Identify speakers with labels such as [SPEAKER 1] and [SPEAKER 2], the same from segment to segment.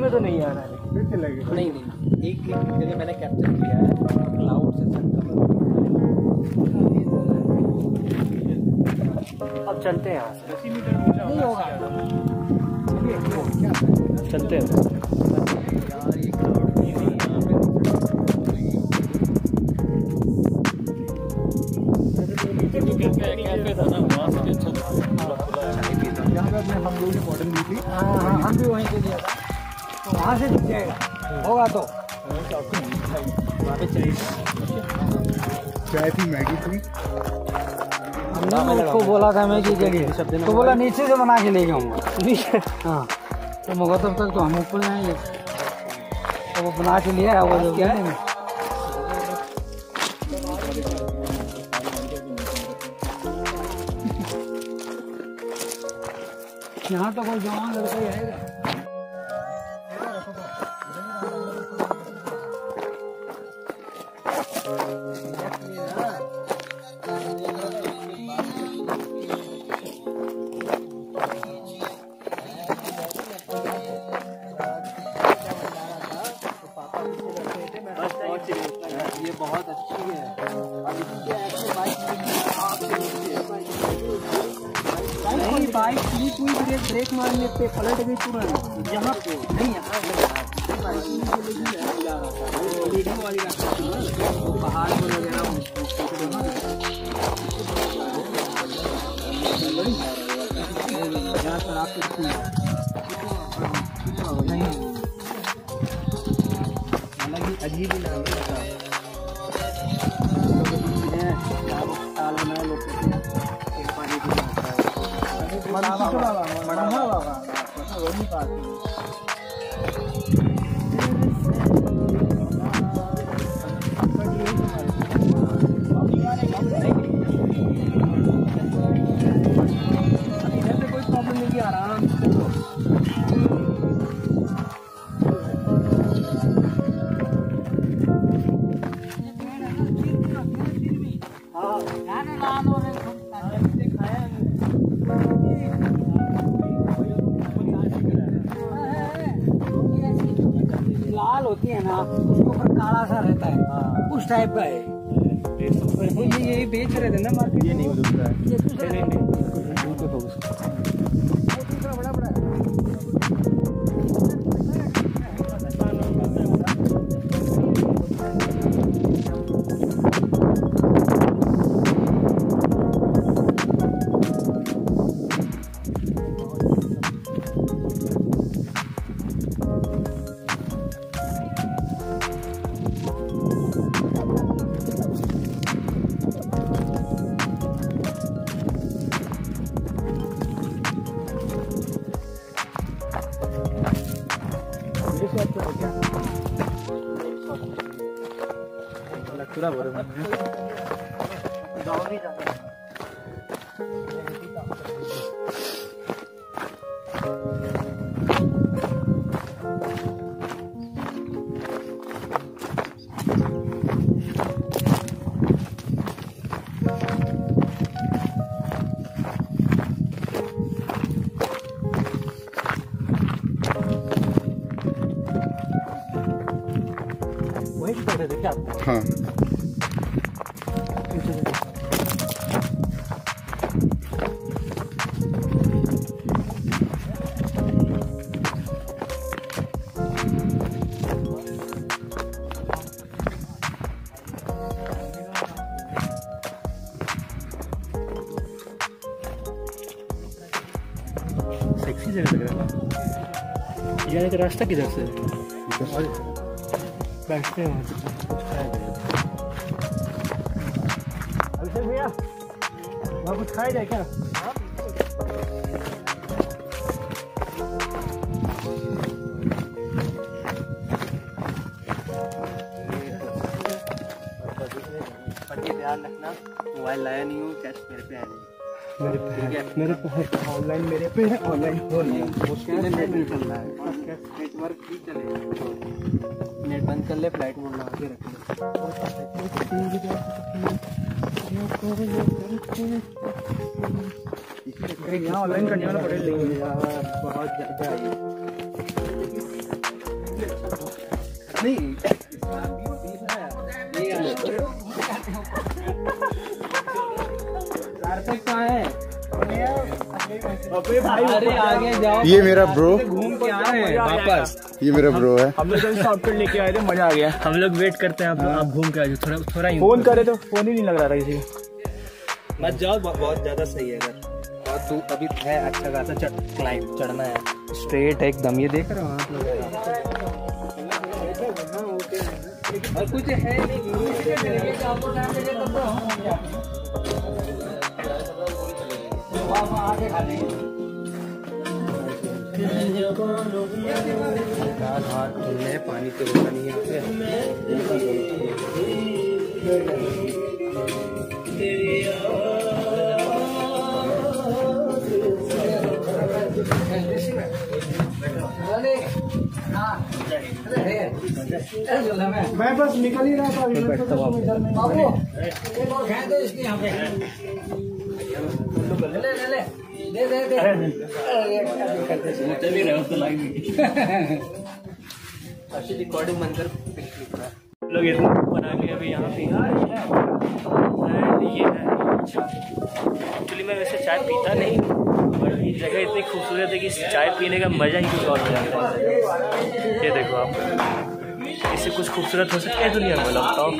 [SPEAKER 1] में तो नहीं आ रहा है।
[SPEAKER 2] फिर चलेगा
[SPEAKER 1] नहीं नहीं, एक जगह मैंने कैप्चर किया है क्लाउड से सेंटर। अब चलते हैं यहाँ से। 80 मीटर नहीं होगा, चलते हैं। कैफे था ना वहाँ से अच्छा जहाँ पे अपने हम लोगों ने बॉटल ली थी। हाँ, हम भी वहीं से लिया था, तो वहाँ से दिख जाएगा होगा तो वहाँ पे चाहिए।
[SPEAKER 2] चाय थी, मैगी थी।
[SPEAKER 1] हमने उसको बोला था मैं कि जगह, तो बोला नीचे से बना के ले जाऊँगा। हाँ, तो मगर तब तक तो हम ऊपर जाएंगे, तो वो बना के लिया वो जो क्या है। यहाँ तो कोई जवान लड़का ही आएगा। ये बहुत अच्छी है। नहीं बाइक स्लिप हुई, ब्रेक मारने पे पलट गई तुरंत। यहाँ पे नहीं, वीडियो वाली पहाड़ में वगैरह नहीं, अजीब ही नाम है। कोई प्रॉब्लम नहीं, आराम लाल होती है ना, उसके ऊपर काला सा रहता है, उस टाइप का है। ये बेच रहे थे ना मार्केट। ये नहीं हो दूसरा है, दूसरा बड़ा बड़ा है। पूरा बोरे में वही कर रहे थे क्या? हाँ, सेक्सी जगह लग रहा है। यानी कि रास्ता किधर से बैठते हैं अभिषेक भैया, वहाँ कुछ खाया जाए क्या? ध्यान रखना, मोबाइल लाया नहीं हूँ, कैश मेरे पे है। मेरे पे है ऑनलाइन, मेरे पे है ऑनलाइन। नेट नहीं चल रहा है, नेटवर्क भी चलेगा। नेट बंद कर ले, फ्लाइट मोड लगा के रख ले। यहाँ ऑनलाइन करने वाला पड़ेगा, बहुत ज़्यादा। नहीं कहाँ है? अरे आगे जाओ।
[SPEAKER 2] ये मेरा ब्रो,
[SPEAKER 1] घूम के आ रहे हैं वापस।
[SPEAKER 2] ये मेरा ब्रो है।
[SPEAKER 3] हम लोग आउटफिट लेके आए थे, मजा आ गया।
[SPEAKER 1] हम लोग वेट करते हैं, आप घूम के आ जाओ। थोड़ा ही
[SPEAKER 3] फोन करे तो फोन ही नहीं लग रहा था किसी को।
[SPEAKER 1] मत जाओ, बहुत ज्यादा सही है। अगर और तू अभी है अच्छा खासा क्लाइंब चढ़ना है, स्ट्रेट एकदम। ये देख रहे हो आप लोग, और कुछ है नहीं। हाथ धुलने, पानी तो होता नहीं यहाँ पे।
[SPEAKER 3] मैं बस निकल ही रहा था।
[SPEAKER 1] रिकॉर्डिंग बंद कर।
[SPEAKER 3] लोग इतना ऊपर आ गए अभी यहाँ पे। ये है एक्चुअली मैं वैसे चाय पीता नहीं, बट ये जगह इतनी खूबसूरत है कि चाय पीने का मज़ा ही कुछ और हो जाता है। ये देखो आप, इससे कुछ खूबसूरत हो सकता है दुनिया में, बताओ।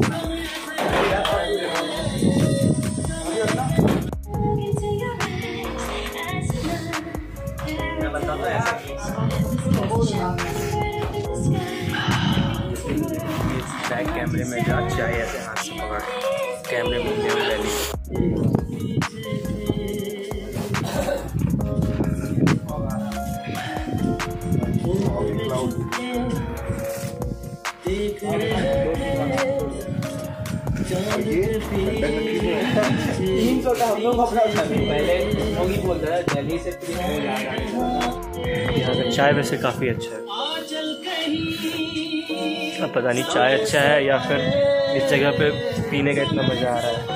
[SPEAKER 3] बैक कैमरे में जा चाय ऐसे हाथ से पकड़ कैमरे में ले रैली। यहाँ का चाय वैसे काफ़ी अच्छा है। अब पता नहीं चाय अच्छा है या फिर इस जगह पे पीने का इतना मज़ा आ रहा है।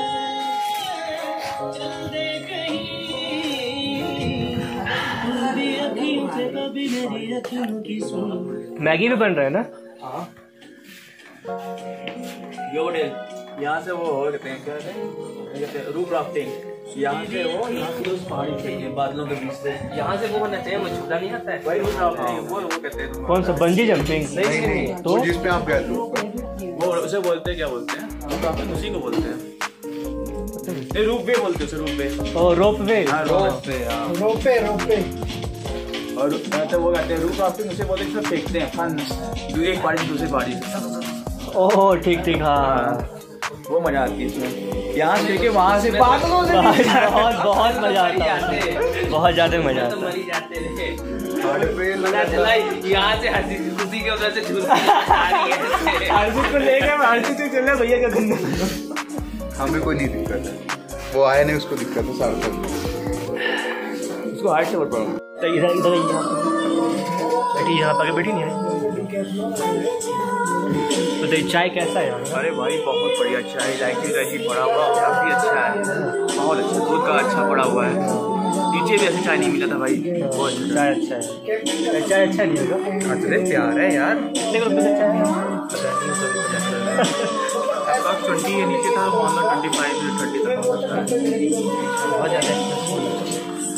[SPEAKER 3] मैगी भी बन रहा है ना? यहाँ से वो हो कहते हैं, क्या कहते हैं, रूप राफ्टिंग। यहाँ से वो, यहाँ से उस पहाड़ी चाहिए बादलों के बीच से, यहाँ से वो होना चाहिए, मुझे छूटा नहीं आता है भाई। रूप राफ्टिंग वो कहते हैं। कौन सा? Bungee jumping? नहीं तो
[SPEAKER 2] जिसमें आप गए
[SPEAKER 3] वो उसे बोलते हैं, क्या बोलते हैं, उसी को बोलते हैं, रूप वे बोलते हैं उसे, रूप वे। ओ रोप वे, रोप वे। और वो कहते हैं रूप राफ्टिंग, उसे बोलते हैं फेंकते हैं फन, एक पहाड़ी से दूसरी पहाड़ी से। ओह ठीक ठीक, हाँ वो मजा आती है इसमें। यहाँ से लेके वहाँ से बादलों से बहुत मजा आता है, बहुत ज्यादा मजा आता है।
[SPEAKER 1] यहाँ से हर्षित के उधर से
[SPEAKER 3] हर्षित को लेके हर्षित से चलना भैया क्या तुम।
[SPEAKER 2] हमें कोई नहीं दिक्कत है, वो आया नहीं उसको दिक्कत है सारा।
[SPEAKER 3] उसको हार्ट से बोल इधर इधर बैठी, यहाँ पर बैठी नहीं है। तो तेरी चाय कैसा है? अरे भाई बहुत बढ़िया चाय, इलायची इलायची पड़ा हुआ, काफ़ी अच्छा है, बहुत अच्छा, दूध का अच्छा पड़ा हुआ है। नीचे भी ऐसे चाय नहीं मिला था भाई, बहुत अच्छा चाय, अच्छा है चाय, अच्छा नहीं होगा। अरे प्यार है यार, कितने रुपये से चाय है? 20 है, नीचे था 25 या 30 तक, बहुत ज़्यादा।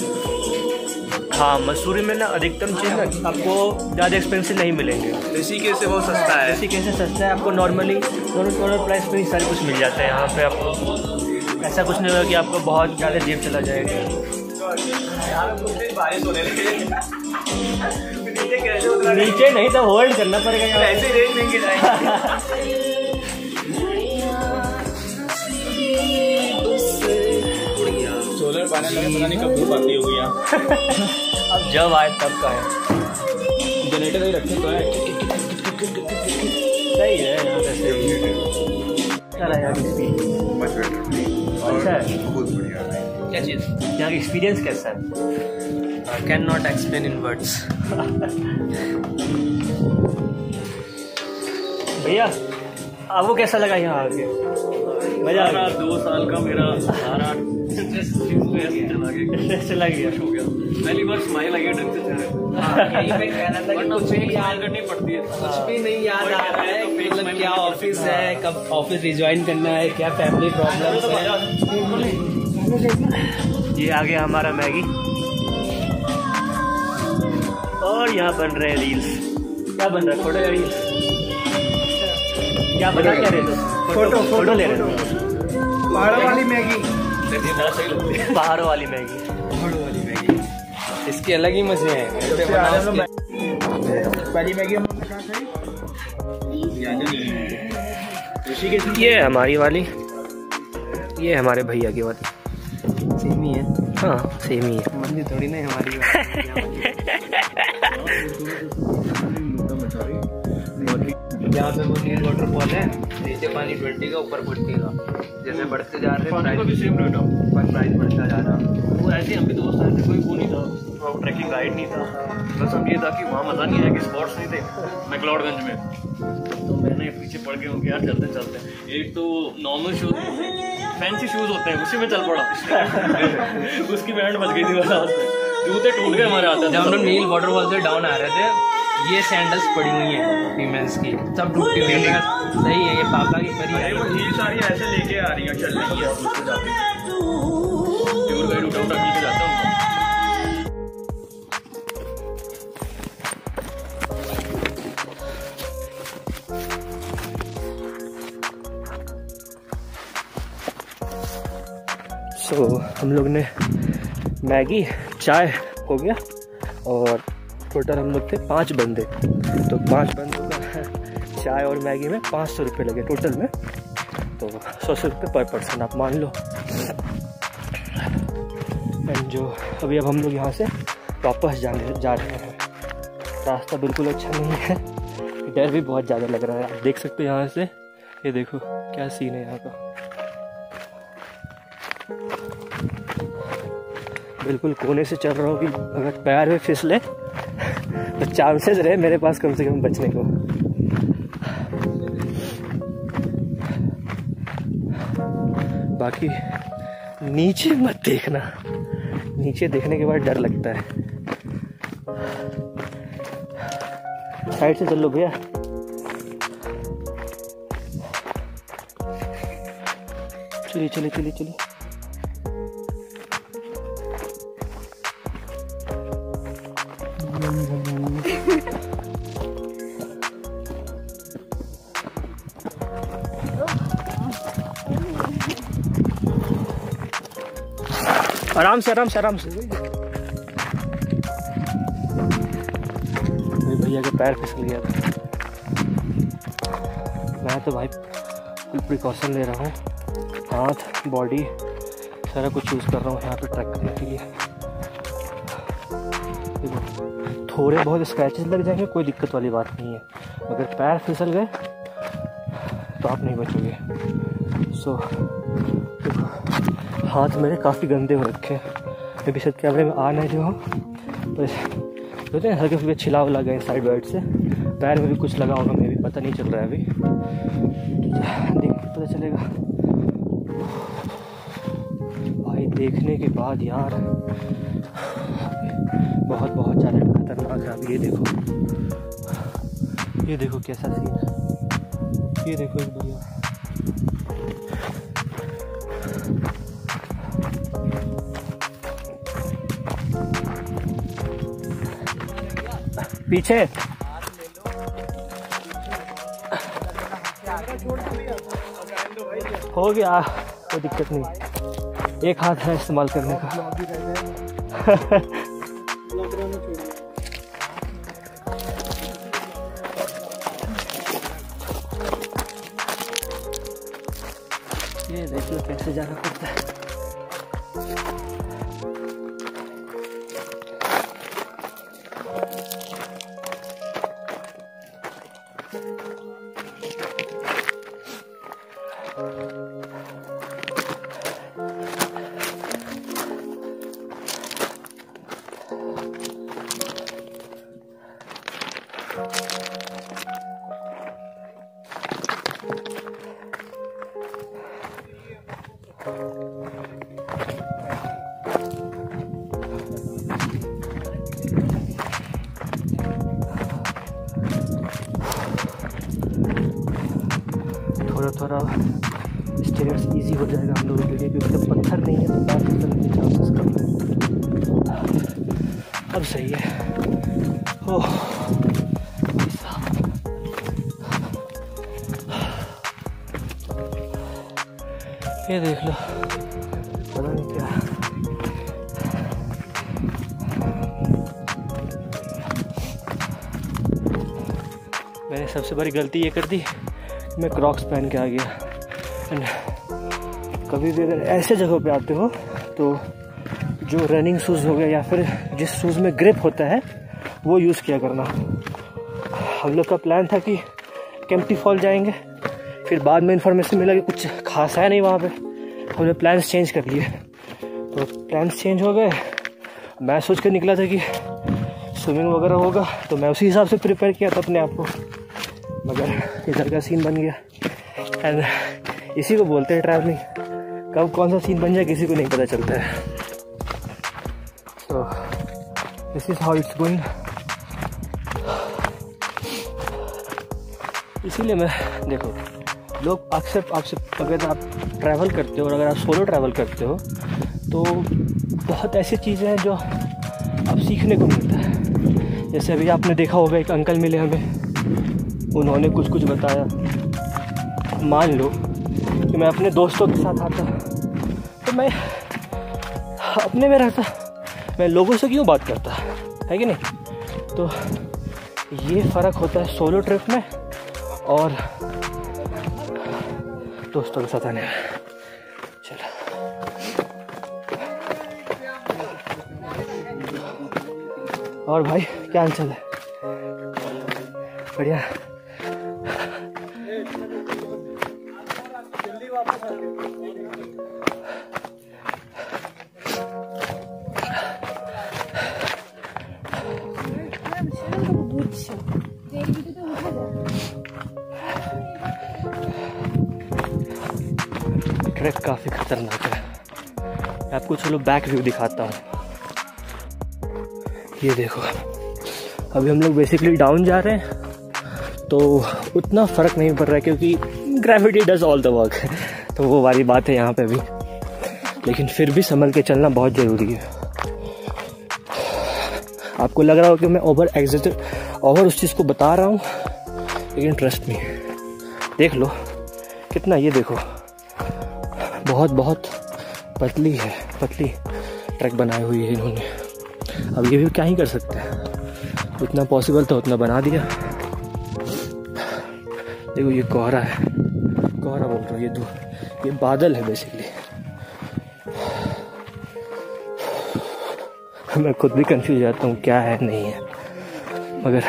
[SPEAKER 3] हाँ मसूरी में ना अधिकतम चीज़ ना आपको ज़्यादा एक्सपेंसिव नहीं मिलेंगे। ऋषिकेश से बहुत सस्ता है, ऋषिकेश से सस्ता है। आपको नॉर्मली नॉर्मल प्राइस पे ही सारे कुछ मिल जाता है यहाँ पे। आपको ऐसा कुछ नहीं होगा कि आपको बहुत ज़्यादा जेब चला जाएगा। नीचे नहीं तो होल्ड करना पड़ेगा यार, ऐसे रेंज देंगे सोलर पैनल लगे, पता नहीं कब धूप आती होगी यहाँ। अब जब आए तब का है, जनरेटर ही रखे तो है। सही है यहाँ वैसे, क्या रहा अच्छा है,
[SPEAKER 2] बहुत बढ़िया।
[SPEAKER 1] क्या चीज़?
[SPEAKER 3] यहाँ का एक्सपीरियंस कैसा है?
[SPEAKER 1] Can not explain in words.
[SPEAKER 3] भैया आपको कैसा लगा यहाँ आके? मजा आ रहा?
[SPEAKER 4] 2 साल का मेरा सारा
[SPEAKER 3] चला गया हो गया। पहली बार स्माइल आई है ढंग से चेहरे पे।
[SPEAKER 1] यही मैं कह रहा था कि कुछ भी याद
[SPEAKER 3] करनी पड़ती है,
[SPEAKER 1] कुछ भी नहीं याद आ रहा है, मतलब क्या ऑफिस है, कब ऑफिस रिज्वाइन करना है, क्या फैमिली प्रॉब्लम्स है।
[SPEAKER 4] ये आ गया हमारा मैगी और यहाँ बन रहे हैं रील्स। क्या बन रहा है? फोटो या रील्स? क्या बना क्या रहे थे? फोटो ले रहे थे।
[SPEAKER 2] पहाड़ों वाली मैगी,
[SPEAKER 4] पहाड़ों वाली मैगी।
[SPEAKER 1] इसके अलग ही मजे हैं।
[SPEAKER 2] पहली मैगी
[SPEAKER 4] ये है हमारी वाली, ये है हमारे भैया की वाली।
[SPEAKER 1] सेम ही है।
[SPEAKER 4] हाँ सेम ही है।
[SPEAKER 1] मंदी थोड़ी ना है हमारी। यहाँ पे वो नील वाटरफॉल है, नीचे पानी 20 का, ऊपर 40 का। जैसे बढ़ते जा रहे
[SPEAKER 3] पानी का भी सेम रेट है,
[SPEAKER 1] प्राइस बढ़ता जा रहा है।
[SPEAKER 3] वो ऐसे हम भी दोस्त आए थे, कोई वो नहीं था, ट्रैकिंग गाइड नहीं था, बस हम ये था कि वहाँ मज़ा नहीं आया कि स्पॉट्स नहीं थे मैक्लोडगंज में। तो मैंने पीछे पड़ के उनके यार चलते चलते, एक तो नॉर्मल शूज, फैंसी शूज़ होते हैं, उसी में चल पड़ा। उसकी बैंड बच गई थी वहाँ से, जूते टूट गए हमारे हाथ।
[SPEAKER 1] जब हम लोग नील वाटरफॉल से डाउन आ रहे थे, ये सैंडल्स पड़ी हुई हैं फीमेल्स की, सब टूटी हुई है। सही है, ये पापा की परी है।
[SPEAKER 3] वो ये सारी ऐसे लेके आ रही है, चल रही है उसको जाके टूर गाइड उठा उठा के जाता हूँ।
[SPEAKER 4] हम लोग ने मैगी, चाय हो गया और टोटल हम लोग थे 5 बंदे। तो 5 बंदों का चाय और मैगी में 500 रुपये लगे टोटल में। तो 100 रुपये पर पर्सन आप मान लो। एंड जो अभी अब हम लोग यहाँ से वापस जा रहे हैं। रास्ता बिल्कुल अच्छा नहीं है, डर भी बहुत ज़्यादा लग रहा है। आप देख सकते हो यहाँ से, ये देखो क्या सीन है यहाँ का। बिल्कुल कोने से चल रहा हूँ कि अगर पैर में फिसले तो चांसेस रहे मेरे पास कम से कम बचने को। बाकी नीचे मत देखना, नीचे देखने के बाद डर लगता है। साइड से चल लो भैया। चलिए चलिए चलिए चलिए। आराम से आराम से आराम से। भैया के पैर फिसल गया था। मैं तो भाई फुल प्रिकॉशन ले रहा हूँ, हाथ बॉडी सारा कुछ यूज़ कर रहा हूँ यहाँ पे ट्रैक करने के लिए। थोड़े बहुत स्क्रैचेस लग जाएंगे, कोई दिक्कत वाली बात नहीं है। अगर पैर फिसल गए तो आप नहीं बचोगे। सो हाथ मेरे काफ़ी गंदे हो रखे हैं। मैं भी शायद कैमरे में आ नहीं रहा हूँ, तो हैं हल्के फुल्के छिला उला गए साइड वाइड से। पैर में भी कुछ लगा होगा, मैं भी पता नहीं चल रहा है अभी, देख पता चलेगा। भाई देखने के बाद यार बहुत बहुत ज़्यादा खतरनाक है। अब ये देखो कैसा सीन है। ये देखो एक बढ़िया पीछे हो गया, कोई दिक्कत नहीं, एक हाथ है इस्तेमाल करने का। ये देख लो कैसे जाना पड़ता है। और अब स्टेयर्स इजी हो जाएगा हम लोगों के लिए, क्योंकि जब पत्थर नहीं है तो पैर फिसलने के चांसेस कम है। अब सही है। ओह ये देख लो, पता नहीं क्या। मैंने सबसे बड़ी गलती ये कर दी, मैं क्रॉक्स पहन के आ गया। एंड कभी भी अगर ऐसे जगह पे आते हो तो जो रनिंग शूज़ हो गया या फिर जिस शूज़ में ग्रिप होता है वो यूज़ किया करना। हम लोग का प्लान था कि केम्प्टी फॉल जाएंगे, फिर बाद में इन्फॉर्मेशन मिला कि कुछ खास है नहीं वहाँ पे। हमने प्लान्स चेंज कर लिए, तो प्लान्स चेंज हो गए। मैं सोच कर निकला था कि स्विमिंग वगैरह होगा, तो मैं उसी हिसाब से प्रिपेयर किया था अपने आप को, मगर इधर का सीन बन गया। एंड इसी को बोलते हैं ट्रैवलिंग, कब कौन सा सीन बन जाए किसी को नहीं पता चलता है। तो this is how it's going. इसीलिए मैं देखो, लोग अक्सर आपसे अगर आप ट्रैवल करते हो और अगर आप सोलो ट्रैवल करते हो तो बहुत ऐसी चीज़ें हैं जो आप सीखने को मिलता है। जैसे अभी आपने देखा होगा, एक अंकल मिले हमें, उन्होंने कुछ कुछ बताया। मान लो कि मैं अपने दोस्तों के साथ आता तो मैं अपने में रहता, मैं लोगों से क्यों बात करता, है कि नहीं? तो ये फ़र्क होता है सोलो ट्रिप में और दोस्तों के साथ आने में। चलो और भाई क्या हाल चाल है? बढ़िया। ट्रैक काफ़ी खतरनाक है। मैं आपको चलो बैक व्यू दिखाता हूँ। ये देखो, अभी हम लोग बेसिकली डाउन जा रहे हैं, तो उतना फ़र्क नहीं पड़ रहा है क्योंकि gravity does all the work, तो वो वाली बात है यहाँ पे भी। लेकिन फिर भी संभल के चलना बहुत ज़रूरी है। आपको लग रहा हो कि मैं ओवर उस चीज़ को बता रहा हूँ, लेकिन ट्रस्ट मी, देख लो कितना, ये देखो बहुत बहुत पतली ट्रैक बनाई हुई है इन्होंने। अब ये भी क्या ही कर सकते हैं, उतना पॉसिबल था उतना बना दिया। देखो ये कोहरा है, कोहरा बोल रहा हूँ, ये बादल है बेसिकली। मैं खुद भी कंफ्यूज जाता हूँ क्या है नहीं है, मगर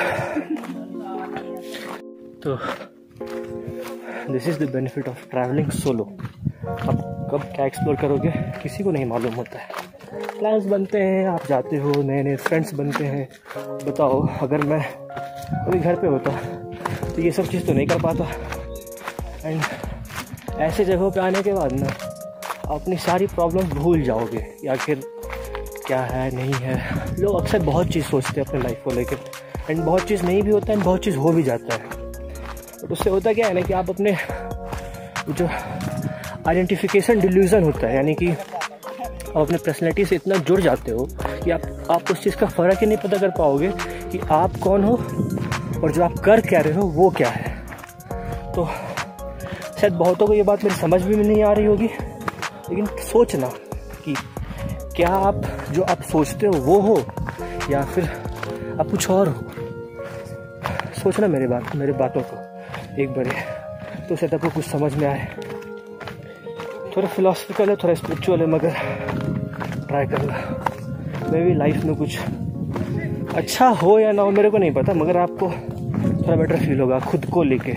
[SPEAKER 4] तो this is the benefit of travelling solo. अब कब क्या एक्सप्लोर करोगे किसी को नहीं मालूम होता है। प्लान्स बनते हैं, आप जाते हो, नए नए फ्रेंड्स बनते हैं। बताओ अगर मैं अभी घर पे होता तो ये सब चीज़ तो नहीं कर पाता। एंड ऐसे जगहों पे आने के बाद ना अपनी सारी प्रॉब्लम भूल जाओगे, या फिर क्या है नहीं है। लोग अक्सर बहुत चीज़ सोचते हैं अपने लाइफ को लेकर, एंड बहुत चीज़ नहीं भी होता है, बहुत चीज़ हो भी जाता है। बट उससे होता क्या है ना कि आप अपने जो आइडेंटिफिकेशन डिल्यूजन होता है, यानी कि आप अपने पर्सनैलिटी से इतना जुड़ जाते हो कि आप उस चीज़ का फ़र्क ही नहीं पता कर पाओगे कि आप कौन हो और जो आप कर क्या रहे हो वो क्या है। तो शायद बहुतों को ये बात मेरी समझ भी नहीं आ रही होगी, लेकिन सोचना कि क्या आप जो आप सोचते हो वो हो या फिर आप कुछ और हो। सोचना मेरे बातों को एक बार, तो शायद आपको कुछ समझ में आए। थोड़ा फिलोसफिकल है, थोड़ा स्पिरिचुअल है, मगर ट्राई करना। मे भी लाइफ में कुछ अच्छा हो या ना हो मेरे को नहीं पता, मगर आपको थोड़ा बेटर फील होगा खुद को लेके।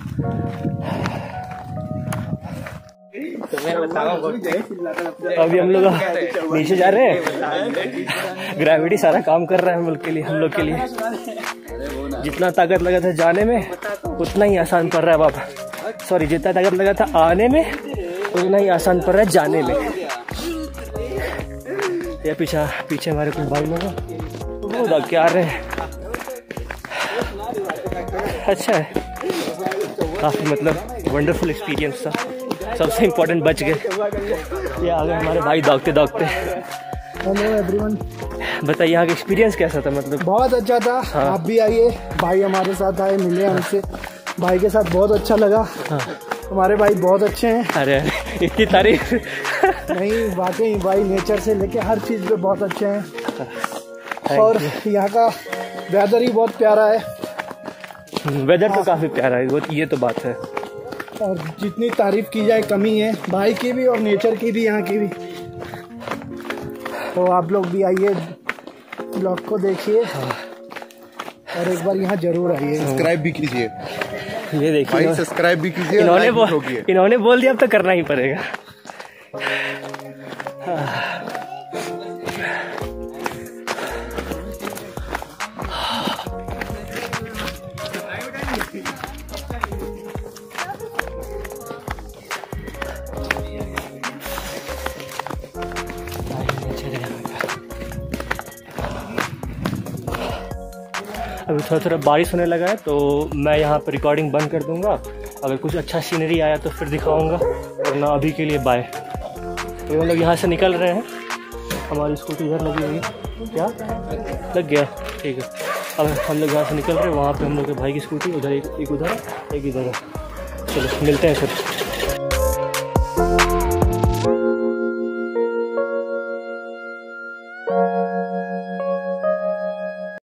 [SPEAKER 4] अभी हम लोग नीचे जा रहे हैं, ग्रेविटी सारा काम कर रहा है हम लोग के लिए। जितना ताकत लगा था जाने में उतना ही आसान पड़ रहा है अब। सॉरी, जितना ताकत लगा था आने में उतना ही आसान पड़ रहा है जाने में। ये पीछे हमारे कुछ भाई लोग वो क्या रहे हैं, अच्छा है काफी, मतलब वंडरफुल एक्सपीरियंस था, सबसे इम्पोर्टेंट बच गए। ये आ गए हमारे भाई दौड़ते दौड़ते।
[SPEAKER 5] हेलो एवरीवन,
[SPEAKER 4] बताइए यहाँ का एक्सपीरियंस कैसा था? मतलब
[SPEAKER 5] बहुत अच्छा था।
[SPEAKER 4] हाँ।
[SPEAKER 5] आप भी आइए, भाई हमारे साथ आए, मिले हमसे, भाई के साथ बहुत अच्छा लगा।
[SPEAKER 4] हाँ।
[SPEAKER 5] हमारे भाई बहुत अच्छे हैं।
[SPEAKER 4] अरे इतनी तारीफ।
[SPEAKER 5] नहीं वाकई भाई नेचर से लेके हर चीज़ पे बहुत अच्छे हैं। और यहाँ का वेदर ही बहुत प्यारा है।
[SPEAKER 4] वेदर तो काफ़ी प्यारा है, वो ये तो बात है।
[SPEAKER 5] और जितनी तारीफ की जाए कमी है, भाई की भी और नेचर की भी, यहाँ की भी। तो आप लोग भी आइए, ब्लॉग को देखिए और एक बार यहाँ जरूर आइए।
[SPEAKER 2] सब्सक्राइब भी कीजिए
[SPEAKER 4] ये देखिए
[SPEAKER 2] भाई, सब्सक्राइब भी कीजिए।
[SPEAKER 4] इन्होंने बोल दिया, अब तो करना ही पड़ेगा। अभी थोड़ा थोड़ा बारिश होने लगा है, तो मैं यहाँ पर रिकॉर्डिंग बंद कर दूँगा। अगर कुछ अच्छा सीनरी आया तो फिर दिखाऊँगा, वरना अभी के लिए बाय। तो हम लोग यहाँ से निकल रहे हैं। हमारी स्कूटी इधर लगी हुई है। क्या लग गया? ठीक है। अब हम लोग यहाँ से निकल रहे हैं। वहाँ पे हम लोग के भाई की स्कूटी उधर, एक उधर, एक इधर है। चलो मिलते हैं फिर।